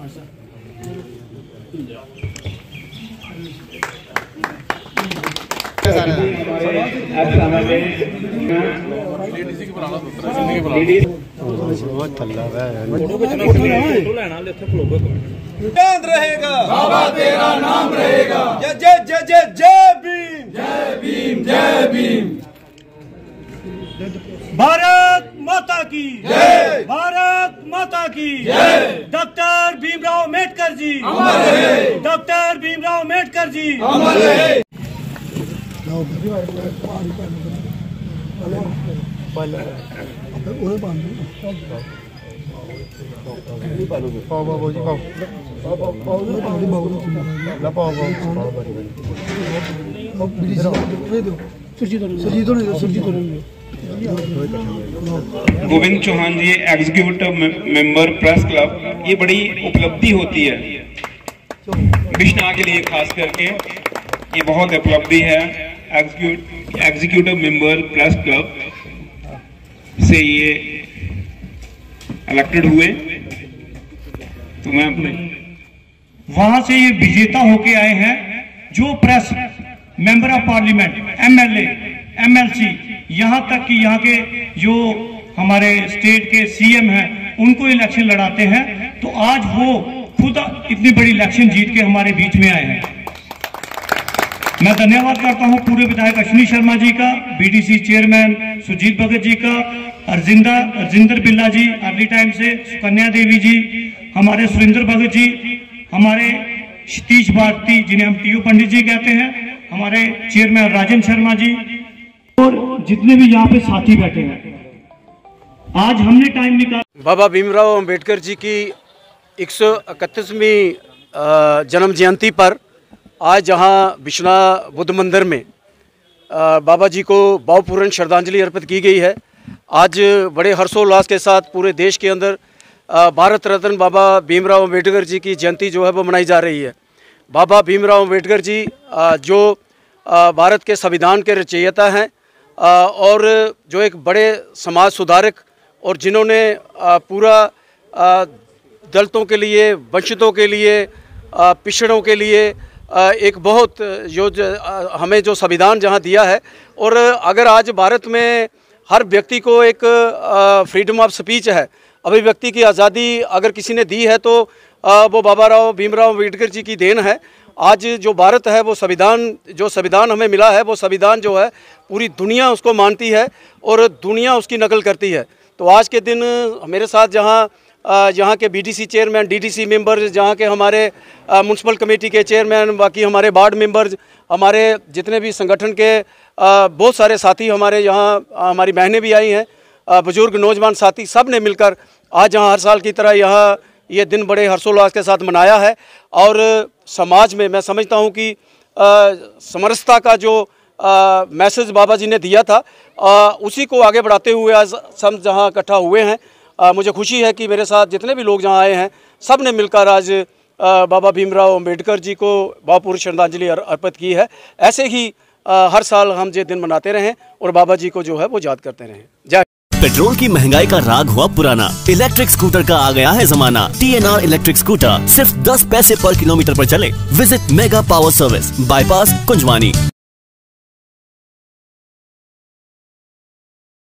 रहेगा बाबा तेरा नाम रहेगा। जय जय जय जय जय भीम, जय भीम, जय भीम। भारत माता की जय, भारत माता की जय। डॉक्टर भीमराव अम्बेडकर जी अमर रहे, डॉक्टर भीमराव अम्बेडकर जी अमर रहे। Govind Chauhan ji executive member press club, ये बड़ी उपलब्धि होती है बिश्ना के लिए, खास करके ये बहुत उपलब्धि है। एग्जीक्यूटिव मेंबर प्रेस क्लब से ये इलेक्टेड हुए, तो मैं अपने वहां से ये विजेता होके आए हैं। जो press member of parliament, MLA, MLC, यहाँ तक कि यहाँ के जो हमारे स्टेट के सीएम हैं उनको इलेक्शन लड़ाते हैं, तो आज वो खुद इतनी बड़ी इलेक्शन जीत के हमारे बीच में आए हैं। मैं धन्यवाद करता हूं पूरे विधायक अश्विनी शर्मा जी का, बीडीसी चेयरमैन सुजीत भगत जी का, अर्जिंदर बिल्ला जी अर्ली टाइम से, सुकन्या देवी जी, हमारे सुरेंद्र भगत जी, हमारे सतीश भारती जिन्हें हम टीओ पंडित जी कहते हैं, हमारे चेयरमैन राजेंद्र शर्मा जी, और जितने भी यहाँ पे साथी बैठे हैं। आज हमने टाइम निकाला बाबा भीमराव अम्बेडकर जी की 131वीं जन्म जयंती पर आज जहां बिश्ना बुद्ध मंदिर में बाबा जी को भावपूर्ण श्रद्धांजलि अर्पित की गई है। आज बड़े हर्षोल्लास के साथ पूरे देश के अंदर भारत रत्न बाबा भीमराव अम्बेडकर जी की जयंती जो है वो मनाई जा रही है। बाबा भीमराव अम्बेडकर जी जो भारत के संविधान के रचयिता हैं और जो एक बड़े समाज सुधारक, और जिन्होंने पूरा दलितों के लिए, वंचितों के लिए, पिछड़ों के लिए एक बहुत हमें जो संविधान जहां दिया है। और अगर आज भारत में हर व्यक्ति को एक फ्रीडम ऑफ स्पीच है, अभिव्यक्ति की आज़ादी अगर किसी ने दी है, तो वो बाबा भीमराव अम्बेडकर जी की देन है। आज जो भारत है वो संविधान हमें मिला है, वो संविधान जो है पूरी दुनिया उसको मानती है और दुनिया उसकी नकल करती है। तो आज के दिन मेरे साथ यहाँ के बीडीसी चेयरमैन, डीडीसी मेंबर, जहाँ के हमारे म्यूनसिपल कमेटी के चेयरमैन, बाकी हमारे वार्ड मेंबर्स, हमारे जितने भी संगठन के बहुत सारे साथी हमारे यहाँ, हमारी बहनें भी आई हैं, बुजुर्ग नौजवान साथी, सब ने मिलकर आज यहाँ हर साल की तरह यहाँ ये दिन बड़े हर्षोल्लास के साथ मनाया है। और समाज में मैं समझता हूँ कि समरसता का जो मैसेज बाबा जी ने दिया था, उसी को आगे बढ़ाते हुए आज सब जहाँ इकट्ठा हुए हैं। मुझे खुशी है कि मेरे साथ जितने भी लोग जहाँ आए हैं, सब ने मिलकर आज बाबा भीमराव अम्बेडकर जी को भावपूर्ण श्रद्धांजलि अर्पित की है। ऐसे ही हर साल हम ये दिन मनाते रहें और बाबा जी को जो है वो याद करते रहें। जय। पेट्रोल की महंगाई का राग हुआ पुराना, इलेक्ट्रिक स्कूटर का आ गया है जमाना। TNR इलेक्ट्रिक स्कूटर सिर्फ 10 पैसे पर किलोमीटर पर चले। Visit mega power service, bypass Kunjwani.